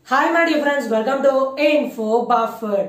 Hi my dear friends, welcome to Info Buffett.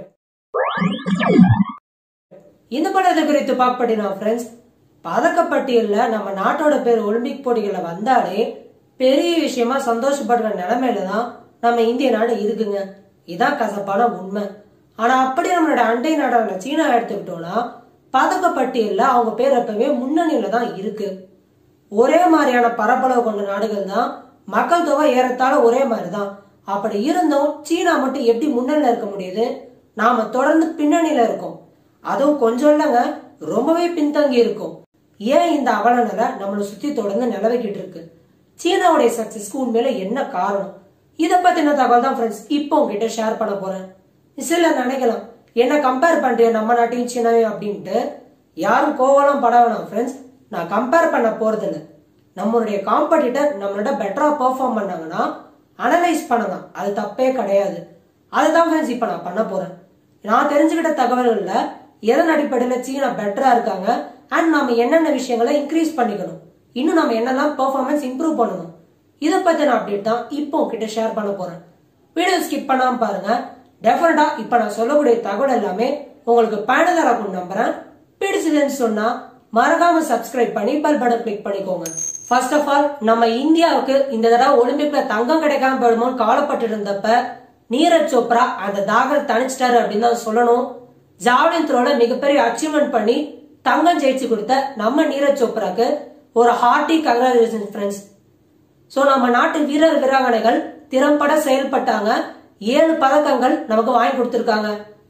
இந்த படத்தை குறித்து பார்ப்படினா ஃப்ரெண்ட்ஸ், பதக்கப்பட்டியல்ல நம்ம நாட்டோட பேர் ஒலிம்பிக் போட்டிகள்ல வந்தாலே பெரிய விஷயமா சந்தோஷப்படுற நிலைமையில தான் நம்ம இந்திய நாடு இருக்குங்க. இதான் கசப்பான உண்மை. ஆனா அப்படி நம்மளோட அண்டை நாடான சீனா எடுத்துக்கிட்டோம்னா பதக்கப்பட்டியல்ல அவங்க பேர் எப்பவுமே முன்னணியில தான் இருக்கு. ஒரே மாதிரியான பரப்பளவு கொண்ட நாடுகள் தான், மக்கள் தொகை ஏறத்தாழ ஒரே மாதிரிதான். அப்படி இருந்தும் சீனா மட்டும் எப்படி முன்னணியில இருக்க முடியுது? நாம தொடர்ந்து பின்னணியில இருக்கோம். அதுவும் கொஞ்சம் இல்லைங்க, ரொம்பவே பின்தங்கி இருக்கும். ஏன் இந்த அவலநிலை நம்மளை சுத்தி தொடர்ந்து நிலவிக்கிட்டு இருக்கு? சீனாவுடைய சக்சஸ்க்கு உண்மையில என்ன காரணம்? இதை பத்தின தகவல் தான் ஃப்ரெண்ட்ஸ் இப்போ உங்ககிட்ட ஷேர் பண்ண போறேன். சில நினைக்கலாம், என்ன கம்பேர் பண்றேன் நம்ம நாட்டையும் சீனாவையும் அப்படின்ட்டு. யாரும் கோவலம் பட வேணாம் ஃப்ரெண்ட்ஸ். நான் கம்பேர் பண்ண போறது இல்லை. நம்மளுடைய காம்படிட்டர் நம்மளோட பெட்டரா பெர்ஃபார்ம் பண்ணாங்கன்னா அனலைஸ் பண்ணலாம், அது தப்பே கிடையாது. அதுதான் ஃப்ரெண்ட்ஸ் இப்ப நான் பண்ண போறேன். நான் தெரிஞ்சுக்கிட்ட தகவல்கள்ல எதன் அடிப்படையில சீனா பெட்டரா இருக்காங்க அண்ட் நாம என்னென்ன விஷயங்களை இன்க்ரீஸ் பண்ணிக்கணும், இன்னும் நம்ம என்னெல்லாம் பெர்ஃபார்மன்ஸ் இம்ப்ரூவ் பண்ணணும், இதை பத்தின அப்டேட் தான் இப்போ உங்ககிட்ட ஷேர் பண்ண போறேன். வீடியோ ஸ்கிப் பண்ணாம பாருங்க. டெஃபினட்டா இப்ப நான் சொல்லக்கூடிய தகவல் எல்லாமே உங்களுக்கு பயனுள்ளதா இருக்கும் நம்புறேன். பிடிச்சதுன்னு சொன்னா மறக்காம சப்ஸ்கிரைப் பண்ணி பெல் பட்டன் கிளிக் பண்ணிக்கோங்க. ஃபர்ஸ்ட் ஆஃப் ஆல், நம்ம இந்தியாவுக்கு இந்த தடவை ஒலிம்பிக்ல தங்கம் கிடைக்காம போயிடுமோன்னு கவலைப்பட்டு இருந்தப்ப நீரஜ் சோப்ரா அந்த தாகத்தை தணிச்சிட்டாரு அப்படின்னு தான் சொல்லணும். ஜாவ்லின் த்ரோல மிகப்பெரிய அச்சீவ்மெண்ட் பண்ணி தங்கம் ஜெயிச்சு கொடுத்த நம்ம நீரஜ் சோப்ராக்கு ஒரு ஹார்ட்டி கங்க்ராச்சுலேஷன் ஃப்ரெண்ட்ஸ். சோ நம்ம நாட்டு வீரர் வீராங்கனைகள் திறம்பட செயல்பட்டாங்க. 7 பதக்கங்கள் நமக்கு வாங்கி கொடுத்திருக்காங்க.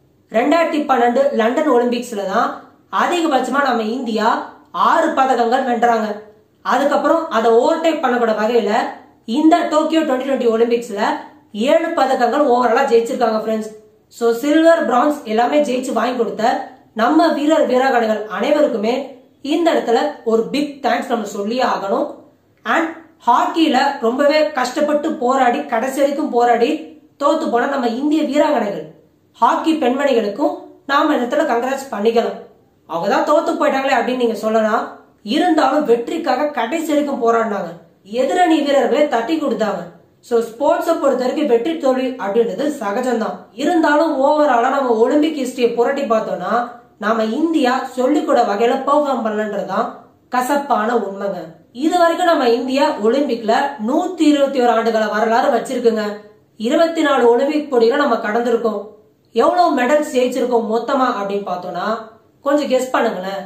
2012 லண்டன் ஒலிம்பிக்ஸ்ல தான் அதிகபட்சமா நம்ம இந்தியா 6 பதக்கங்கள் வென்றாங்க. அதுக்கப்புறம் அதை ஓவர்டேக் பண்ணக்கூட வகையில இந்த டோக்கியோ 2020 ஒலிம்பிக்ஸ்ல 7 பதக்கங்கள் ஓவராலா ஜெயிச்சிருக்காங்க ஃப்ரெண்ட்ஸ். சோ சில்வர், பிரான்ஸ் எல்லாமே ஜெயிச்சு வாங்கி கொடுத்த நம்ம வீரர் வீராங்கனைகள் அனைவருக்குமே இந்த இடத்துல ஒரு பிக் தேங்க்ஸ் நம்ம சொல்லியே ஆகணும். அண்ட் ஹாக்கில ரொம்பவே கஷ்டப்பட்டு போராடி கடைசி வரைக்கும் போராடி தோத்து போன நம்ம இந்திய வீராங்கனைகள் ஹாக்கி பெண்மணிகளுக்கும் நாம இந்த இடத்துல கங்க்ராட்ஸ் பண்ணிக்கலாம். அவங்கதான் தோத்து போயிட்டாங்களே அப்படின்னு நீங்க சொல்லலாம். இருந்தாலும் வெற்றிக்காக கடைசி வரைக்கும் போராடினாங்க. எதிரணி வீரர்களை தட்டி கொடுத்தாங்க. சோ ஸ்போர்ட்ஸை பொறுத்த வரைக்கும் வெற்றி தோல்வி அப்படின்றது சகஜம்தான். இருந்தாலும் ஓவராலா நம்ம ஒலிம்பிக் ஹிஸ்டரியை புரட்டி பார்த்தோம்னா நாம இந்தியா சொல்லிக்கூட வகையில பெர்ஃபார்ம் பண்ணலன்றதுதான் கசப்பான உண்மைங்க. இது வரைக்கும் நம்ம இந்தியா ஒலிம்பிக்ல 121 ஆண்டுகள வரலாறு வச்சிருக்குங்க. 24 ஒலிம்பிக் போட்டிகளை நம்ம கடந்திருக்கோம். எவ்வளவு மெடல்ஸ் ஜெயிச்சிருக்கோம் மொத்தமா அப்படின்னு பார்த்தோம்னா கொஞ்சம் கெஸ் பண்ணுங்களேன்.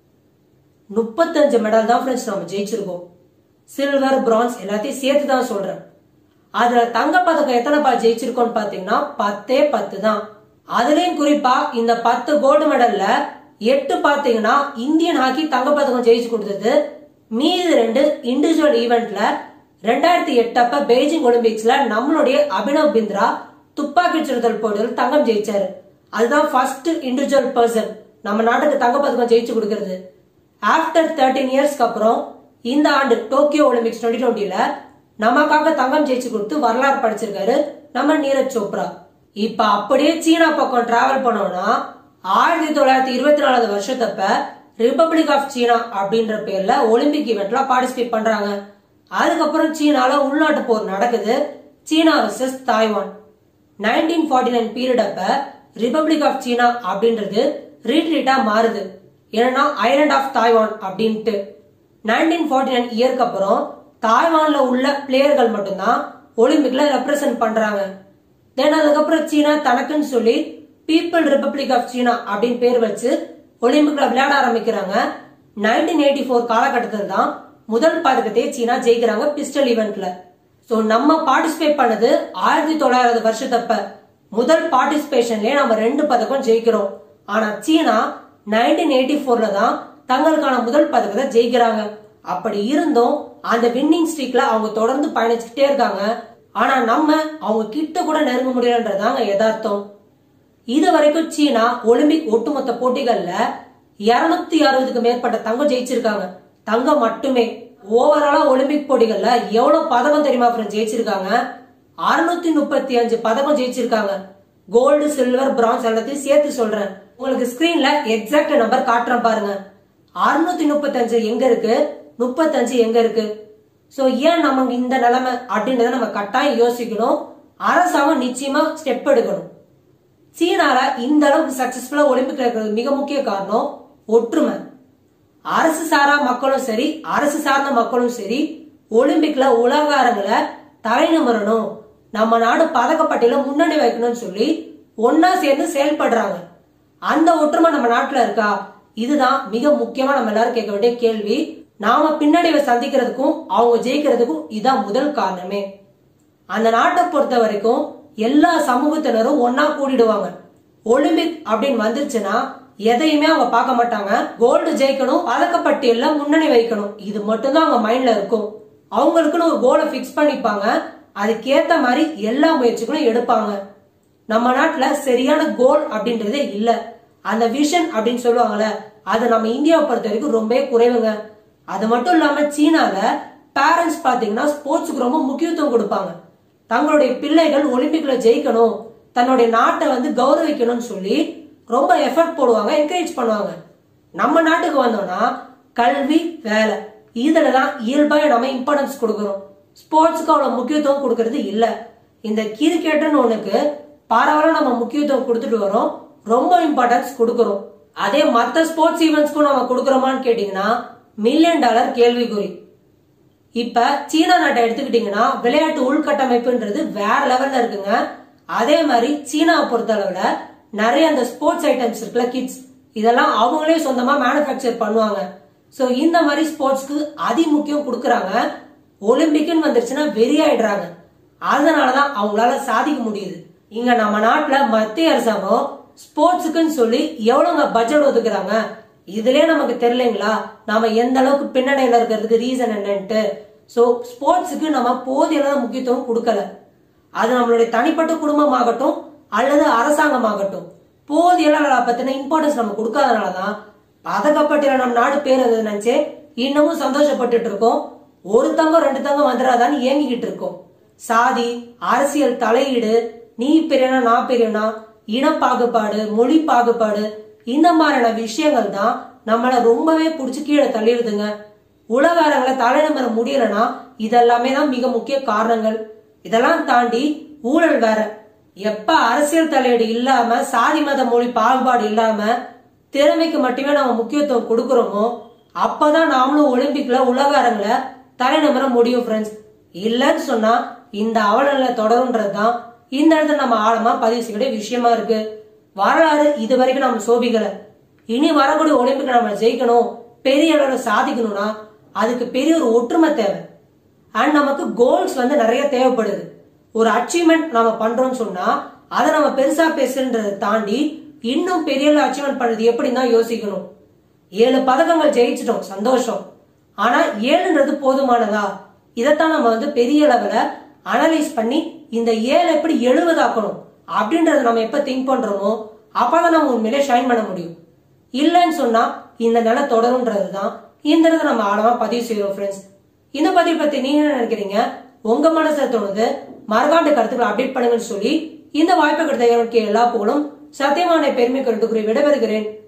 35 மெடல் தான் ஃப்ரெண்ட்ஸ் நம்ம ஜெயிச்சிருக்கோம். சில்வர், பிரான்ஸ் எல்லாத்தையும் சேர்த்து தான் சொல்றேன். அதுல தங்க பதக்கம் எத்தனை ஜெயிச்சிருக்கோம்னு பாத்தீங்கன்னா 10 தான். அதுலயும் குறிப்பா இந்த 10 கோல்டு மெடல்ல 8 பாத்தீங்கன்னா இந்தியன் ஹாக்கி தங்க பதக்கம் ஜெயிச்சு கொடுத்தது. மீது 2 இண்டிவிஜுவல் ஈவெண்ட்ல 2008 அப்ப பெய்ஜிங் ஒலிம்பிக்ஸ்ல நம்மளுடைய அபினவ் பிந்த்ரா துப்பாக்கி சுடுதல் போட்டியில் தங்கம் ஜெயிச்சாரு. அதுதான் ஃபர்ஸ்ட் இண்டிவிஜுவல் பர்சன் நம்ம நாட்டுக்கு தங்க பதக்கம் ஜெயிச்சு கொடுக்கிறது. ஆஃப்டர் 13 இயர்ஸ்க்கு அப்புறம் இந்த ஆண்டு டோக்கியோ ஒலிம்பிக்ஸ் 2020ல நமக்காக தங்கம் ஜெயிச்சு கொடுத்து வரலாறு படிச்சிருக்காரு நம்ம நீரஜ் சோப்ரா. இப்ப அப்படியே சீனா பக்கம் டிராவல் பண்ணோம்னா 1924 வருஷத்தப்ப ரிபப்ளிக் ஆஃப் சீனா அப்படின்ற பேர்ல ஒலிம்பிக் ஈவெண்ட்ல பார்ட்டிசிபேட் பண்றாங்க. அதுக்கப்புறம் சீனால உள்நாட்டு போர் நடக்குது, சீனா வர்சஸ் தாய்வான். 1949 பீரியட் அப்ப ரிபப்ளிக் ஆஃப் சீனா அப்படின்றது ரீட்ரீட்டா மாறுது. ஏன்னா ஐலண்ட் ஆஃப் தாய்வான் அப்படின்ட்டு 1949 இயருக்கு அப்புறம் தாய்வான்ல உள்ள பிளேயர்கள் மட்டும்தான் ஒலிம்பிக்ல ரெப்ரசென்ட் பண்றாங்க. தென் அதுக்கப்புறம் சீனா தனக்குன்னு சொல்லி பீப்புள் ரிபப்ளிக் ஆஃப் சீனா அப்படின்னு பேர் வச்சு ஒலிம்பிக்ல விளையாட ஆரம்பிக்கிறாங்க. 1984 காலகட்டத்தில் தான் முதல் பதக்கத்தை சீனா ஜெயிக்கிறாங்க பிஸ்டல் ஈவெண்ட்ல. சோ நம்ம பார்ட்டிசிபேட் பண்ணது 1900 வருஷத்தப்ப முதல் பார்ட்டிசிபேஷன்லயே நம்ம 2 பதக்கம் ஜெயிக்கிறோம். ஆனா சீனா 1984ல தான் தங்களுக்கான முதல் பதக்கத்தை ஜெயிக்கிறாங்க. அப்படி இருந்தும் அந்த வின்னிங் ஸ்ட்ரீக்ல அவங்க தொடர்ந்து பயணிச்சுட்டே இருக்காங்க. ஆனா நம்ம அவங்க கிட்ட கூட நெருங்க முடியலன்றதாங்க யதார்த்தம். இது வரைக்கும் சீனா ஒலிம்பிக் ஒட்டுமொத்த போட்டிகள்ல 260க்கு மேற்பட்ட தங்கம் ஜெயிச்சிருக்காங்க. தங்கம் மட்டுமே. ஓவராலா ஒலிம்பிக் போட்டிகள்ல எவ்வளவு பதக்கம் தெரியுமா ஜெயிச்சிருக்காங்க? 635 பதக்கம் ஜெயிச்சிருக்காங்க. கோல்டு, சில்வர், பிரான்ஸ் எல்லாத்தையும் சேர்த்து சொல்றேன். உங்களுக்கு ஸ்கிரீன்ல எக்ஸாக்ட் நம்பர் காட்டுறேன் பாருங்க. 635 எங்க இருக்கு, 35 எங்க இருக்கு? சோ ஏன் நமக்கு இந்த நிலைமை அப்படின்றத நம்ம கட்டாயம் யோசிக்கணும். அரசாங்கம் நிச்சயமா ஸ்டெப் எடுக்கணும். சீனால இந்த அளவுக்கு சக்சஸ்ஃபுல்லா ஒலிம்பிக்ல இருக்கிறது மிக முக்கிய காரணம் ஒற்றுமை. அரசு சாரா மக்களும் சரி, அரசு சார்ந்த மக்களும் சரி, ஒலிம்பிக்ல உலக அரங்குல தலைநிமிரணும், நம்ம நாடு பதக்கப்பட்டியல முன்னணி வைக்கணும்னு சொல்லி ஒன்னா சேர்ந்து செயல்படுறாங்க. அந்த ஒற்றுமை நம்ம நாட்டுல இருக்கா? இதுதான் மிக முக்கியமா நம்ம எல்லாரும் கேட்க வேண்டிய கேள்வி. நாம பின்னடைவை சந்திக்கிறதுக்கும் அவங்க ஜெயிக்கிறதுக்கும் இதான் முதல் காரணமே. அந்த நாட்டை பொறுத்த வரைக்கும் எல்லா சமூகத்தினரும் ஒன்னா கூடிடுவாங்க. ஒலிம்பிக் அப்படின்னு வந்துருச்சுன்னா எதையுமே அவங்க பார்க்க மாட்டாங்க. கோல்டு ஜெயிக்கணும், பதக்கப்பட்டியல்ல முன்னணி வைக்கணும், இது மட்டும்தான் அவங்க மைண்ட்ல இருக்கும். அவங்களுக்குன்னு ஒரு கோலை பிக்ஸ் பண்ணிப்பாங்க. அதுக்கேத்த மாதிரி எல்லா முயற்சிகளும் எடுப்பாங்க. நம்ம நாட்டுல சரியான கோல் அப்படின்றதே இல்ல. அந்த விஷன் அப்படின்னு சொல்லுவாங்கல்ல, அது நம்ம இந்தியாவை பொறுத்த வரைக்கும் ரொம்ப குறைவுங்க. அது மட்டும் இல்லாம சீனால பேரண்ட்ஸ் பாத்தீங்கன்னா ஸ்போர்ட்ஸுக்கு ரொம்ப முக்கியத்துவம் கொடுப்பாங்க. தங்களுடைய பிள்ளைகள் ஒலிம்பிக்ல ஜெயிக்கணும், தன்னுடைய நாட்டை கௌரவிக்கணும்னு சொல்லி ரொம்ப எஃபர்ட் போடுவாங்க, என்கரேஜ் பண்ணுவாங்க. நம்ம நாட்டுக்கு வந்தோம்னா கல்வி, வேலை, இதுலதான் இயல்பா நம்ம இம்பார்ட்டன்ஸ் கொடுக்கறோம். ஸ்போர்ட்ஸ்க்கு அவ்வளவு முக்கியத்துவம் கொடுக்கறது இல்ல. இந்த கிரிக்கெட்னு ஒண்ணுக்கு பரவாயில்ல நம்ம முக்கியத்துவம் கொடுத்துட்டு வரோம், ரொம்ப இம்பார்ட்டன்ஸ் கொடுக்கறோம். அதே மத்த ஸ்போர்ட்ஸ் ஈவெண்ட்ஸ்க்கும் நம்ம கொடுக்கறோமான்னு கேட்டீங்கன்னா $1 மில்லியன் கேள்விக்குறி. இப்ப சீனா நாட்டை எடுத்துக்கிட்டீங்கன்னா விளையாட்டு உள்கட்டமைப்புன்றது வேற லெவல்ல இருக்குங்க. அதே மாதிரி சீனாவை பொறுத்த அளவுல நிறைய அந்த ஸ்போர்ட்ஸ் ஐட்டம்ஸ் இருக்குல்ல, கிட்ஸ், இதெல்லாம் அவங்களே சொந்தமா மேனுபேக்சர் பண்ணுவாங்க. சோ இந்த மாதிரி ஸ்போர்ட்ஸ்க்கு அதி முக்கியம் கொடுக்கறாங்க. ஒலிம்பிக்னு வந்துருச்சுன்னா வெறி ஆயிடுறாங்க. அதனாலதான் அவங்களால சாதிக்க முடியுது. இங்க நம்ம நாட்டுல மத்திய அரசாங்கம் ஸ்போர்ட்ஸுக்குன்னு சொல்லி எவ்வளவுங்க பட்ஜெட் ஒதுக்குறாங்க, இதுலயே நமக்கு தெரியலங்களா நாம எந்த அளவுக்கு பின்னடையில இருக்கிறதுக்கு ரீசன் என்னன்ட்டு. சோ ஸ்போர்ட்ஸுக்கு நம்ம போதிய முக்கியத்துவம் கொடுக்கல. அது நம்மளுடைய தனிப்பட்ட குடும்பமாகட்டும் அல்லது அரசாங்கமாகட்டும் போதிய பத்தின இம்பார்ட்டன்ஸ் நம்ம கொடுக்காதனாலதான் பதக்கப்பட்டியல நம்ம நாடு பேர் நினைச்சு இன்னமும் சந்தோஷப்பட்டு இருக்கோம். ஒரு தங்கம் 2 தங்கம் வந்துடாதான்னு ஏங்கிக்கிட்டு இருக்கோம். சாதி, அரசியல் தலையீடு, நீ பெரியனா நான் பெரியனா, இன பாகுபாடு, மொழி பாகுபாடு, இந்த மாதிரியான விஷயங்கள் தான் நம்மள ரொம்பவே புடிச்சு கீழே தள்ளிடுதுங்க. உலக அரங்குல தலைநிமிர முடியலன்னா இதெல்லாமே தான் மிக முக்கிய காரணங்கள். இதெல்லாம் தாண்டி ஊழல் வேற. எப்ப அரசியல் தலையீடு இல்லாம, சாதி மத மொழி பாகுபாடு இல்லாம திறமைக்கு மட்டுமே நம்ம முக்கியத்துவம் கொடுக்கறோமோ அப்பதான் நாமளும் ஒலிம்பிக்ல உலக அரங்குல தலைநிமிர முடியும் ஃப்ரெண்ட்ஸ். இல்லன்னு சொன்னா இந்த அவலநிலை தொடரும்ன்றதுதான் இந்த இடத்துல நம்ம ஆழமா பதிவு செய்ய விஷயமா இருக்கு. வரலாறு இது வரைக்கும் நம்ம சோபிக்கல. இனி வரக்கூடிய ஒலிம்பிக்ல நம்ம ஜெயிக்கணும், பெரிய அளவுல சாதிக்கணும்னா அதுக்கு பெரிய ஒரு ஒற்றுமை தேவை. அண்ட் நமக்கு கோல்ஸ் நிறைய தேவைப்படுது. ஒரு அச்சீவ்மெண்ட் நம்ம பண்றோம்னு சொன்னா அதை நம்ம பெருசா பேசுறதை தாண்டி இன்னும் பெரிய அச்சீவ்மெண்ட் பண்றது எப்படின்னு தான் யோசிக்கணும். 7 பதக்கங்கள் ஜெயிச்சிட்டோம், சந்தோஷம். ஆனா 7ன்றது போதுமானதா? இதைத்தான் நம்ம பெரிய லெவல அனலைஸ் பண்ணி இந்த 7 எப்படி 70 ஆக்கணும் அப்படின்றத நம்ம எப்ப திங்க் பண்றோமோ அப்பதான் நம்ம உண்மையிலே ஷைன் பண்ண முடியும். இல்லன்னு சொன்னா இந்த நிலை தொடரும்ன்றதுதான் இந்த இடத்துல நம்ம ஆழமா பதிவு செய்யறோம் ஃப்ரெண்ட்ஸ். இந்த பதிவு பத்தி நீங்க என்ன நினைக்கிறீங்க? உங்க மனசுல தோணுது மறக்காண்ட கருத்துக்களை அப்டேட் பண்ணுங்கன்னு சொல்லி இந்த வாய்ப்பை கொடுத்த எல்லா புகழும் சத்தியமான பெருமை கருத்துக்குரிய விடைபெறுகிறேன்.